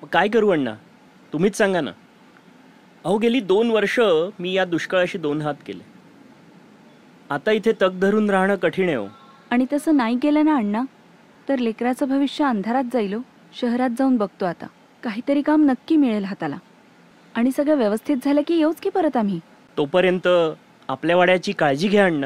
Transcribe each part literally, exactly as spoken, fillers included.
मग काय करू अण्णा, तुम्हीच सांगा ना. अहो गेली दोन वर्ष मी या दुष्काळाशी दोन हात केले. आता इथे तग धरून राहणं कठीण आहे हो. आणि तसं नाही केलं ना अण्णा तर लेकराचं भविष्य अंधारात जाईल. शहरात जाऊन बघतो आता, काहीतरी काम नक्की मिळेल हाताला. आणि सगळं व्यवस्थित झालं की येऊच की परत आम्ही. तोपर्यंत आपल्या वाड्याची काळजी घ्या अण्णा.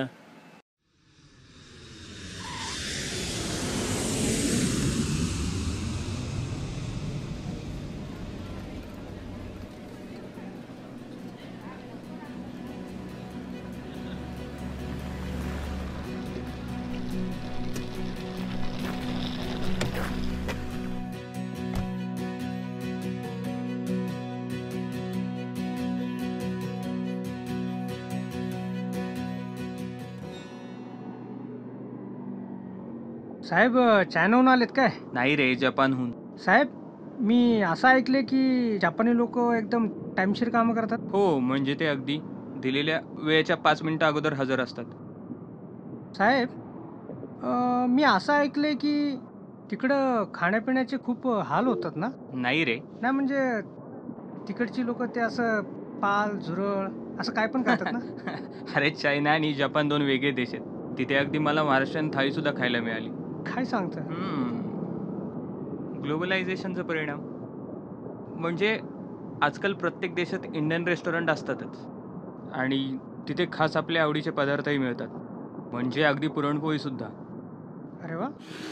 साहेब चायनाहून आलेत काय? नाही रे, जपानहून. साहेब मी असं ऐकले की जपानी लोक एकदम टाइमशीर कामं करतात. हो, म्हणजे ते अगदी दिलेल्या वेळेच्या पाच मिनिटं अगोदर हजर असतात. साहेब अं, मी असं ऐकले की तिकडं खाण्यापिण्याचे खूप हाल होतात ना? नाही रे. नाही म्हणजे तिकडची लोक ते असं पाल झुरळ असं काय पण करतात ना? अरे चायना आणि जपान दोन वेगळे देश आहेत. तिथे अगदी मला महाराष्ट्रीयन थाळी सुद्धा खायला मिळाली. काय सांगता? ग्लोबलायझेशनचा परिणाम म्हणजे आजकाल प्रत्येक देशात इंडियन रेस्टॉरंट असतातच आणि तिथे खास आपल्या आवडीचे पदार्थही मिळतात, म्हणजे अगदी पुरणपोळी सुद्धा. अरे वा.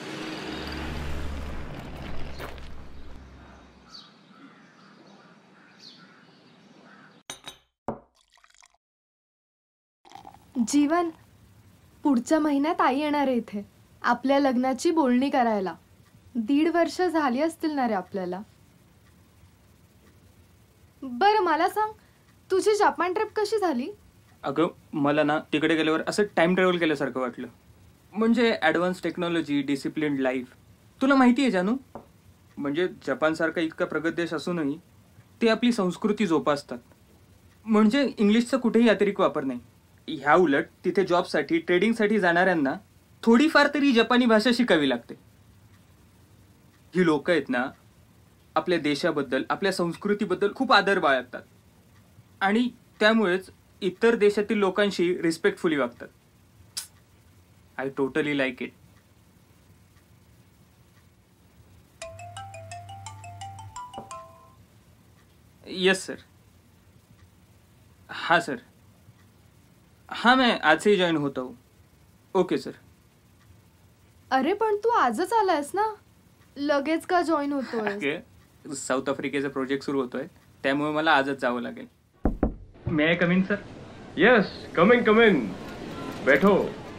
जीवन, पुढच्या महिन्यात आई येणार आहे इथे आपल्या लग्नाची बोलणी करायला. दीड वर्ष झाली असतील ना रे आपल्याला. बरं मला सांग, तुझी जपान ट्रिप कशी झाली? अगं मला ना तिकडे गेल्यावर असं टाइम ट्रॅव्हल केल्यासारखं वाटलं. म्हणजे ॲडव्हान्स टेक्नॉलॉजी, डिसिप्लिन लाईफ. तुला माहिती आहे जानू, म्हणजे जपानसारखा इतका प्रगत देश असूनही ते आपली संस्कृती जोपासतात. म्हणजे इंग्लिशचा कुठेही अतिरिक्त वापर नाही. ह्या उलट तिथे जॉबसाठी, ट्रेडिंगसाठी जाणाऱ्यांना थोडीफार तरी जपानी भाषा शिकावी लागते. ही लोक आहेत ना आपल्या देशाबद्दल, आपल्या संस्कृतीबद्दल खूप आदर बाळगतात आणि त्यामुळेच इतर देशातील लोकांशी रिस्पेक्टफुली वागतात. I totally like it. Yes sir. हाँ सर. हाँ मैं आज से ही ज्वाइन होता हूँ. Okay sir. अरे पण तू आजच आलायस ना, लगेच का जॉईन होतोय? साऊथ आफ्रिकेचा प्रोजेक्ट सुरू होतोय, त्यामुळे मला आजच जावं लागेल. May I come in sir? Yes, come in come in. बैठो.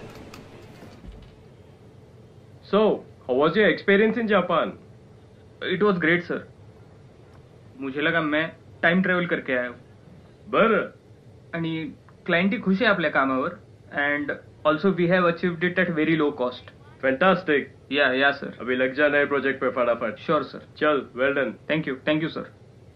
So how was your experience in Japan? It was great sir. मुझे लगा मैं टाइम ट्रॅव्हल करके आया हूँ. बरं. आणि क्लायंटही खुश आहे आपल्या कामावर and also we have achieved it at very low cost. Fantastic. Yeah yeah sir. अभी लग जा नए प्रोजेक्ट पे फटाफट. Sure sir. चल, well done. Thank you. Thank you sir.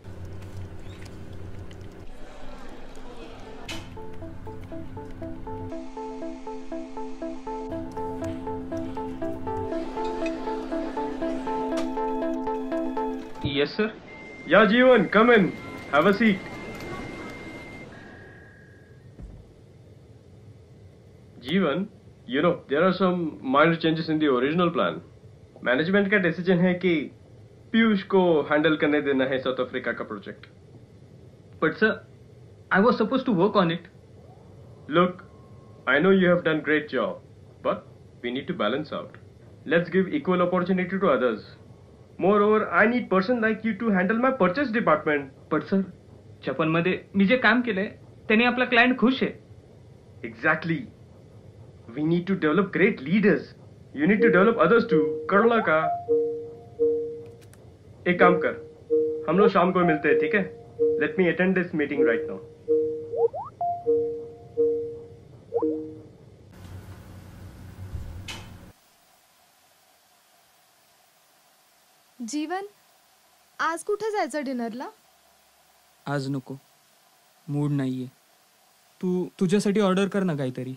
Yes, sir. Yeah, Jeevan, come in. Have a seat. Jeevan, you know, there are some minor changes in the original plan. Management का decision है कि पीयूष को handle करने देना है South Africa का project. But sir, I was supposed to work on it. Look, I know you have done great job, but we need to balance out. Let's give equal opportunity to others. Moreover, I need person like you to handle my purchase department. But sir, जपानमध्ये मी जे काम केलंय त्याने आपला client खुश आहे. Exactly. We need to develop great leaders. You need to develop others too. करला का? एक काम कर, हम लोग शाम को मिलते हैं, ठीक है? Let me attend this meeting right now. जीवन, आज कुठे जायचं डिनरला? आज नको, मूड नाहीये. तू तुझ्यासाठी ऑर्डर कर ना काहीतरी.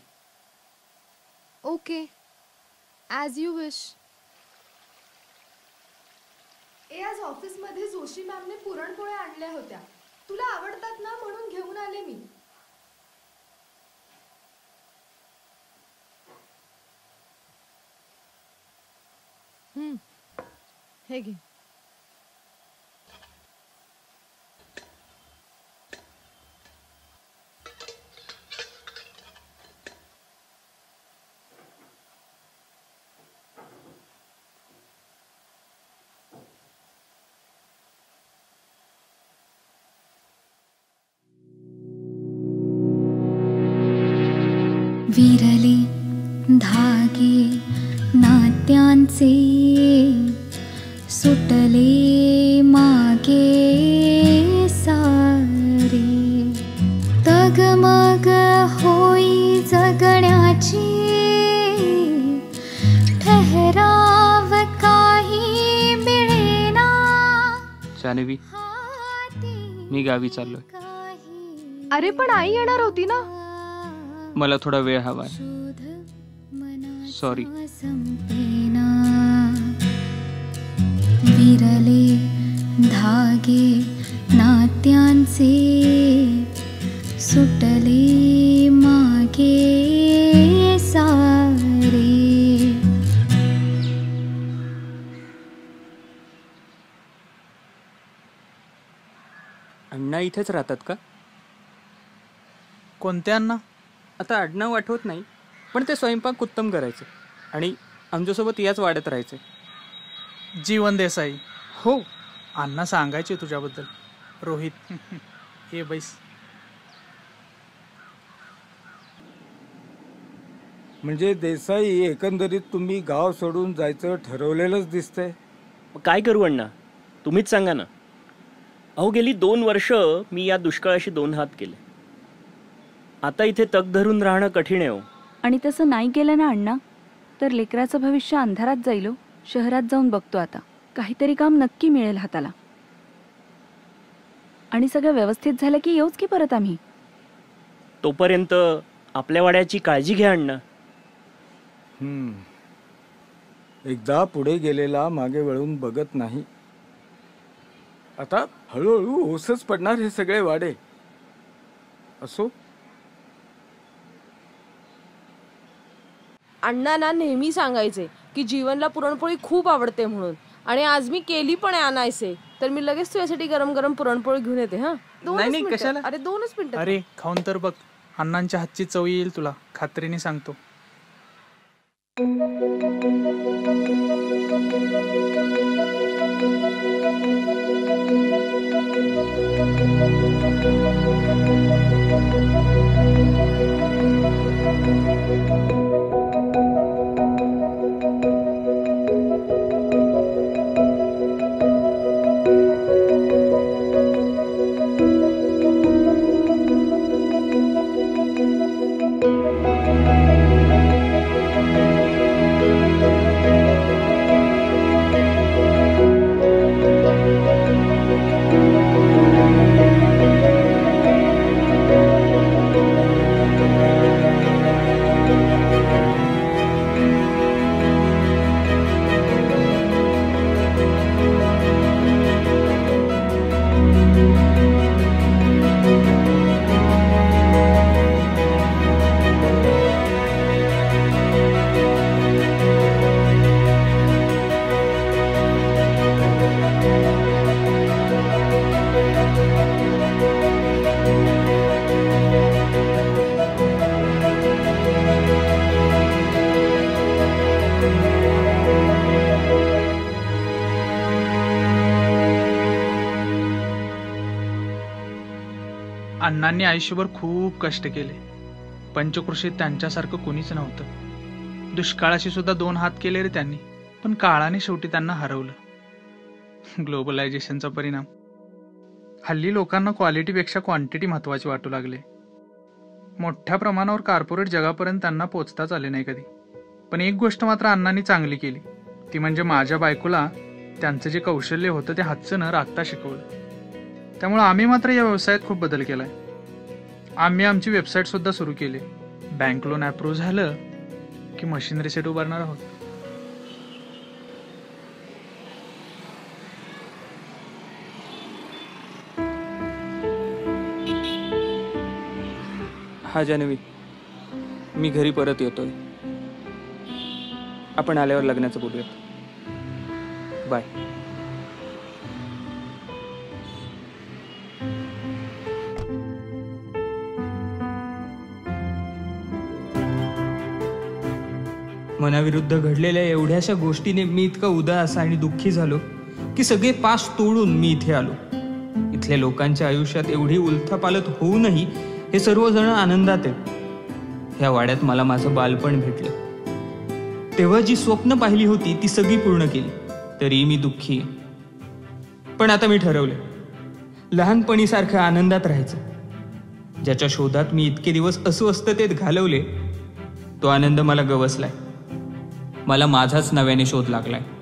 Okay, as you wish. ए आज ऑफिसमध्ये जोशी मॅमने पुरणपोळ्या आणल्या होत्या. तुला आवडतात ना म्हणून घेऊन आले मी. हम्म हे घे. विरले धागे नात्यांचे सुटले मागे सारे तगमग होई जगण्याची ठहराव काही मिळेना. जान्हवी मी गावी चाललोय. अरे पण आई येणार होती ना. मला थोडा वेळ हवाय. सॉरी. विरले धागे नात्यांचे सुटले मागे सारे. अण्णा इथेच राहतात का? कोणत्या अण्णा? आता आडनाव आठवत नाही, पण ते स्वयंपाक उत्तम करायचे आणि आमच्यासोबत याच वाढत राहायचे. जीवन देसाई. हो. अण्णा सांगायचे तुझ्याबद्दल. रोहित हे बैस. म्हणजे देसाई, एकंदरीत तुम्ही गाव सोडून जायचं ठरवलेलंच दिसतंय. काय करू अण्णा, तुम्हीच सांगा ना. अहो गेली दोन वर्ष मी या दुष्काळाशी दोन हात केले. आता इथे तग धरून राहणं कठीण आहे. हो. आणि तसं नाही केलं ना अण्णा तर लेकराचं भविष्य अंधारात जाईल. शहरात जाऊन बघतो आता. काहीतरी काम नक्की मिळेल हाताला. आणि सगळं व्यवस्थित झालं की येऊच की परत आम्ही. तोपर्यंत आपल्या वाड्याची काळजी घ्या अण्णा. हम्म. एकदा पुढे गेलेला मागे वळून बघत नाही. आता हळूहळू ओसच पडणार हे सगळे वाडे. असो. अण्णांना नेहमी सांगायचे की जीवनला पुरणपोळी खूप आवडते म्हणून. आणि आज मी केली पण आहे आणायचे. तर मी लगेच तुझ्यासाठी गरम गरम पुरणपोळी घेऊन येते. हा नाही नाही कशाला. अरे दोनच मिनिटं. अरे खाऊन तर बघ. अण्णांच्या हातची चव येईल तुला, खात्रीने सांगतो. अण्णांनी आयुष्यभर खूप कष्ट केले. पंचकृषीत त्यांच्यासारखं कुणीच नव्हतं. दुष्काळाशी सुद्धा दोन हात केले रे त्यांनी. पण काळाने शेवटी त्यांना हरवलं. ग्लोबलायझेशनचा परिणाम. हल्ली लोकांना क्वालिटीपेक्षा क्वांटिटी महत्वाची वाटू लागले. मोठ्या प्रमाणावर कॉर्पोरेट जगापर्यंत त्यांना पोचताच आले नाही कधी. पण एक गोष्ट मात्र अण्णांनी चांगली केली, ती म्हणजे माझ्या बायकोला त्यांचं जे कौशल्य होतं ते हातचं न राखता शिकवलं. त्यामुळे आम्ही मात्र या व्यवसायात खूप बदल केलाय. आम्ही आमची वेबसाईट सुद्धा सुरू केली. बँक लोन अप्रूव्ह झालं की मशीनरी सेट उभारणार आहोत. हा जान्हवी, मी घरी परत येतोय. आपण आल्यावर लग्नाचं बोलूयात. बाय. मनाविरुद्ध घडलेल्या एवढ्याशा गोष्टीने मी इतका उदास आणि दुःखी झालो की सगळे पास तोडून मी इथे आलो. इथल्या लोकांच्या आयुष्यात एवढी उलथापालथ होऊनही हे सर्वजण आनंदात आहेत. ह्या वाड्यात मला माझं बालपण भेटलं. तेव्हा जी स्वप्न पाहिली होती ती सगळी पूर्ण केली, तरी मी दुःखी आहे. पण आता मी ठरवलं, लहानपणीसारखं आनंदात राहायचं. ज्याच्या शोधात मी इतके दिवस अस्वस्थतेत घालवले, तो आनंद मला गवसलाय. मला माझाच नव्याने शोध लागलाय.